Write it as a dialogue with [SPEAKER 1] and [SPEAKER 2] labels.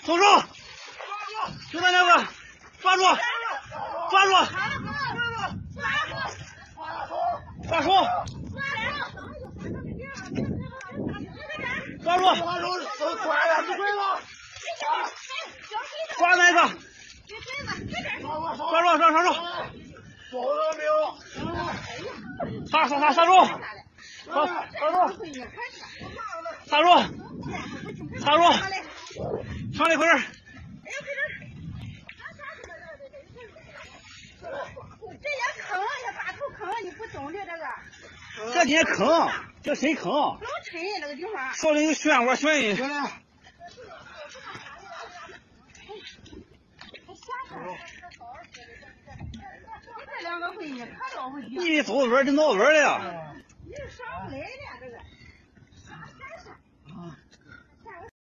[SPEAKER 1] 松手！就那两个，抓住！抓住！抓手！抓住！抓那个！抓住！抓住！刹住！刹住！上来快点！
[SPEAKER 2] 这也坑，也大头坑，你不懂的这个。
[SPEAKER 1] 这也坑，这谁坑？
[SPEAKER 2] 老沉那个地方。
[SPEAKER 1] 说的有漩涡旋音。
[SPEAKER 2] 这两个会呢，可着回去。
[SPEAKER 1] 你的走子，这脑子的呀。
[SPEAKER 2] 你上不来呢，这个。